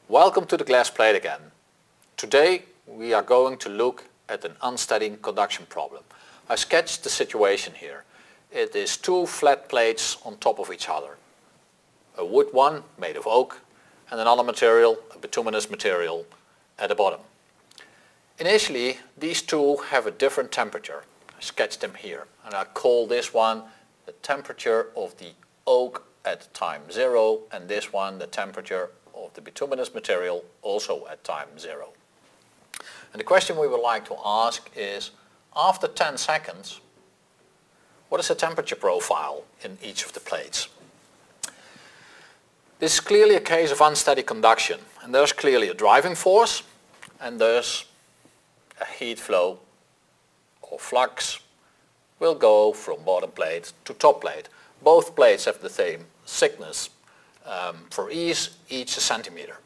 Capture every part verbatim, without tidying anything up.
Welcome to the glass plate again. Today we are going to look at an unsteady conduction problem. I sketched the situation here. It is two flat plates on top of each other. A wood one made of oak and another material, a bituminous material, at the bottom. Initially these two have a different temperature. I sketched them here and I call this one the temperature of the oak at time zero and this one the temperature of the bituminous material also at time zero. And the question we would like to ask is, after ten seconds, what is the temperature profile in each of the plates? This is clearly a case of unsteady conduction, and there's clearly a driving force and there's a heat flow or flux will go from bottom plate to top plate. Both plates have the same thickness. Um, for ease, each a centimeter.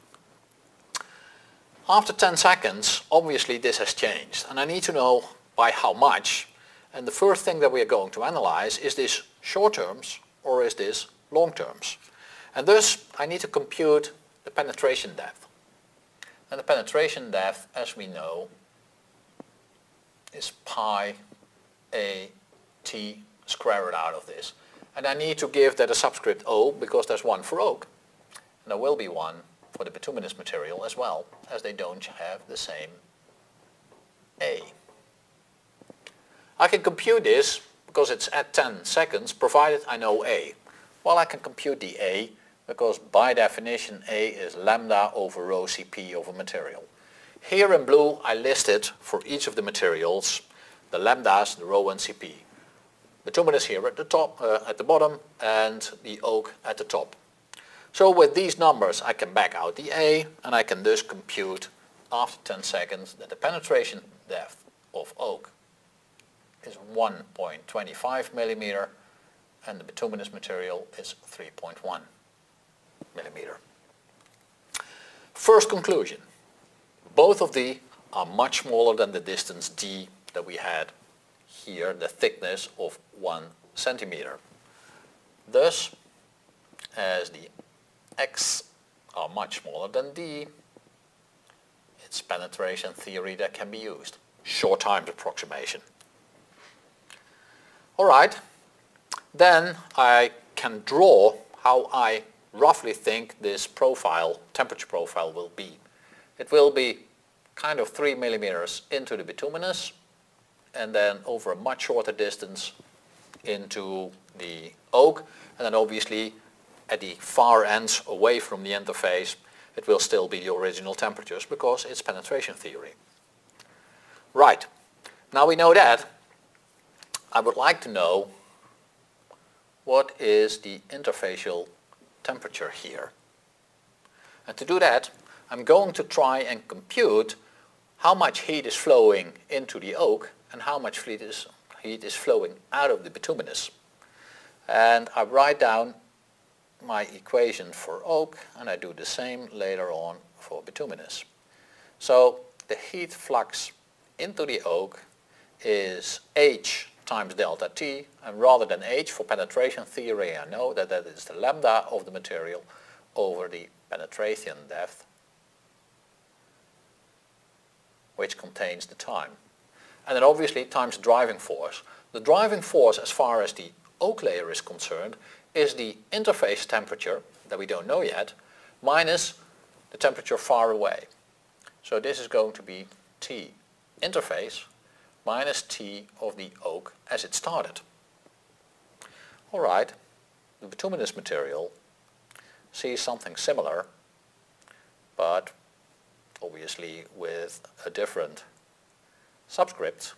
After ten seconds, obviously this has changed and I need to know by how much. And the first thing that we are going to analyze, is this short terms or is this long terms? And thus I need to compute the penetration depth. And the penetration depth, as we know, is pi a t square root out of this. And I need to give that a subscript O because there's one for oak. And there will be one for the bituminous material as well, as they don't have the same A. I can compute this because it's at ten seconds, provided I know A. Well, I can compute the A because by definition A is lambda over rho C P over material. Here in blue I listed for each of the materials the lambdas, the rho and C P. Bituminous here at the top, uh, at the bottom, and the oak at the top. So with these numbers I can back out the A, and I can thus compute after ten seconds that the penetration depth of oak is one point two five millimeter and the bituminous material is three point one millimeter. First conclusion, both of these are much smaller than the distance d that we had here, the thickness of one centimeter. Thus, as the x are much smaller than d, it's penetration theory that can be used. Short times approximation. Alright, then I can draw how I roughly think this profile, temperature profile will be. It will be kind of three millimeters into the bituminous, and then over a much shorter distance into the oak, and then obviously at the far ends away from the interface it will still be the original temperatures because it's penetration theory. Right, now we know that, I would like to know what is the interfacial temperature here. And to do that I'm going to try and compute how much heat is flowing into the oak and how much heat is, heat is flowing out of the bituminous. And I write down my equation for oak and I do the same later on for bituminous. So the heat flux into the oak is H times delta T, and rather than H for penetration theory I know that that is the lambda of the material over the penetration depth, which contains the time. And then obviously times the driving force. The driving force as far as the oak layer is concerned is the interface temperature that we don't know yet minus the temperature far away. So this is going to be T interface minus T of the oak as it started. Alright, the bituminous material sees something similar, but obviously with a different subscript.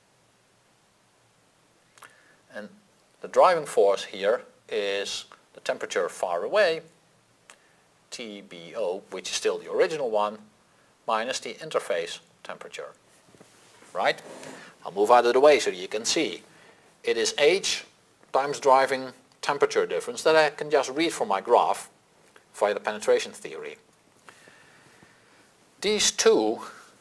And the driving force here is the temperature far away, T B O, which is still the original one, minus the interface temperature. Right? I'll move out of the way so that you can see. It is H times driving temperature difference that I can just read from my graph via the penetration theory. These two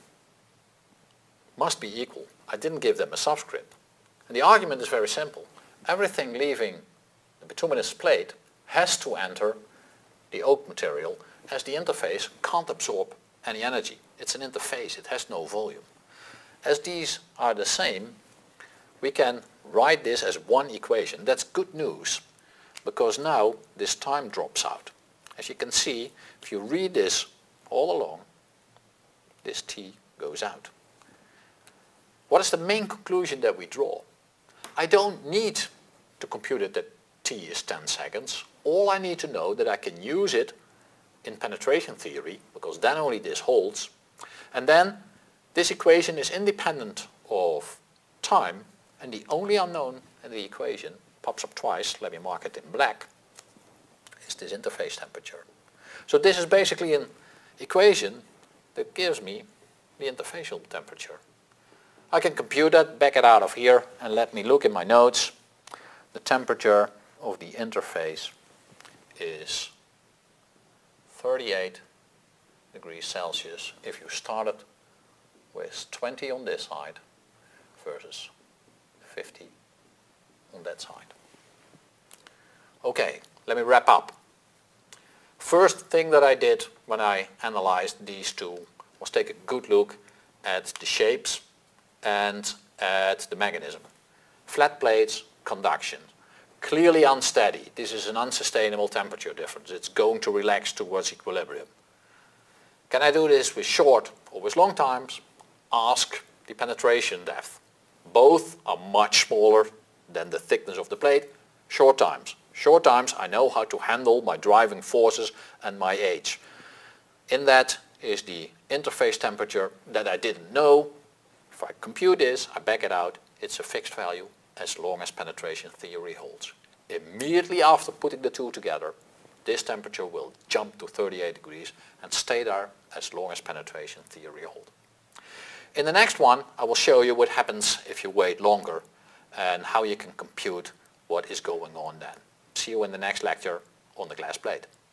must be equal. I didn't give them a subscript. And the argument is very simple. Everything leaving the bituminous plate has to enter the oak material as the interface can't absorb any energy. It's an interface, it has no volume. As these are the same, we can write this as one equation. That's good news, because now this time drops out. As you can see, if you read this all along, this t goes out. What is the main conclusion that we draw? I don't need to compute it that t is ten seconds. All I need to know that I can use it in penetration theory, because then only this holds. And then this equation is independent of time, and the only unknown in the equation pops up twice, let me mark it in black, is this interface temperature. So this is basically an equation that gives me the interfacial temperature. I can compute that, back it out of here, and let me look in my notes. The temperature of the interface is thirty-eight degrees Celsius if you started with twenty on this side versus fifty on that side. Okay, let me wrap up. First thing that I did when I analyzed these two was take a good look at the shapes and at the mechanism. Flat plates, conduction. Clearly unsteady. This is an unsustainable temperature difference. It's going to relax towards equilibrium. Can I do this with short or with long times? Ask the penetration depth. Both are much smaller than the thickness of the plate. Short times. Short times I know how to handle my driving forces and my age. In that is the interface temperature that I didn't know. If I compute this, I back it out, it's a fixed value as long as penetration theory holds. Immediately after putting the two together, this temperature will jump to thirty-eight degrees and stay there as long as penetration theory holds. In the next one, I will show you what happens if you wait longer and how you can compute what is going on then. See you in the next lecture on the glass plate.